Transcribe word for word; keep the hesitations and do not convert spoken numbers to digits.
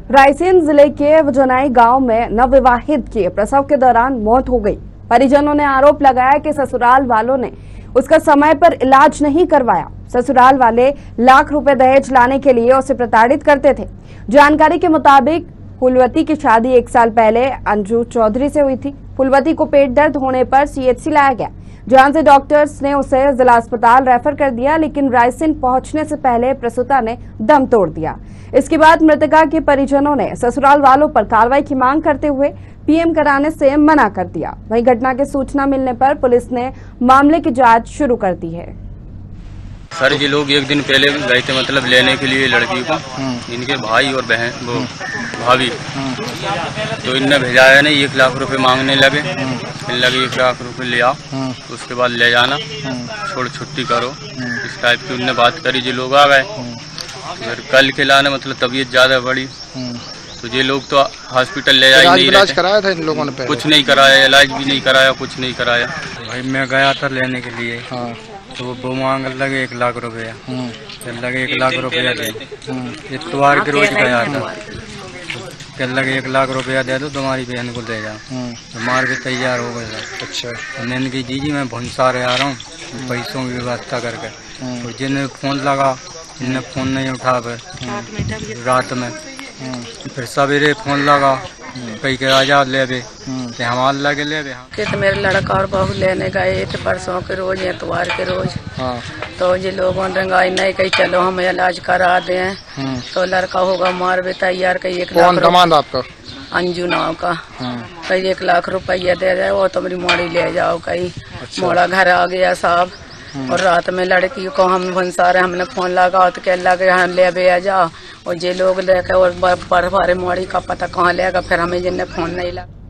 रायसेन जिले के वजनाई गांव में नवविवाहित की प्रसव के दौरान मौत हो गई। परिजनों ने आरोप लगाया कि ससुराल वालों ने उसका समय पर इलाज नहीं करवाया। ससुराल वाले लाख रुपए दहेज लाने के लिए उसे प्रताड़ित करते थे। जानकारी के मुताबिक फूलवती की शादी एक साल पहले अंजू चौधरी से हुई थी। फूलवती को पेट दर्द होने पर सीएचसी लाया गया, जहां से डॉक्टर्स ने उसे जिला अस्पताल रेफर कर दिया, लेकिन रायसेन पहुंचने से पहले प्रसूता ने दम तोड़ दिया। इसके बाद मृतका के परिजनों ने ससुराल वालों पर कार्रवाई की मांग करते हुए पीएम कराने से मना कर दिया। वहीं घटना की सूचना मिलने पर पुलिस ने मामले की जांच शुरू कर दी है। सर, ये लोग एक दिन पहले गए थे मतलब लेने के लिए लड़की को, इनके भाई और बहन वो भाभी, तो इनने भेजा है ना एक लाख रुपए मांगने लगे। इन लगे एक लाख रुपए ले आओ, उसके बाद ले जाना, छोड़ छुट्टी करो, इस टाइप की उनने बात करी। जो लोग आ गए फिर कल के लाने मतलब तबीयत ज्यादा बढ़ी, तो ये लोग तो हॉस्पिटल ले जाए नहीं इलाज कराया था इन लोगों ने पहले? कुछ नहीं कराया, इलाज भी नहीं कराया, कुछ नहीं कराया। भाई मैं गया था लेने के लिए, हाँ। तो वो मांग लगे एक लाख रुपया, लगे एक लाख रुपया दे। इतवार के रोज गया था, कल लगे एक लाख रुपया दे दो, तुम्हारी बहन को दे जाओ। तो मार के तैयार हो गए। अच्छा। मैंने की जी जी मैं भंसार आ रहा हूँ पैसों की व्यवस्था करके, तो जिन्हें फोन लगा इनने फोन नहीं उठा। फिर रात में फिर सवेरे फोन लगा कहीं के आजाद ले बे, हमारे लगे ले बे। कि तो मेरे लड़का और बहू लेने गए थे परसों के रोज, एतवार के रोज। हाँ। तो ये लोगों ने रंगाई नहीं कही चलो हम इलाज करा दें, तो लड़का होगा मार भी तैयार कही एक लाख दमाद आपका अंजू नाव का, कहीं एक लाख रुपया दे दे वो तुम्हारी मोड़ी ले जाओ। कहीं मोड़ा घर आ गया साहब, और रात में लड़की को हम भंसारे हमने फोन लगा तो कह लगे यहाँ ले बे आ जाओ, और ये लोग लेके और बर्फबारी मोड़ी का पता कहाँ लेगा। फिर हमें जिनने फोन नहीं लगा।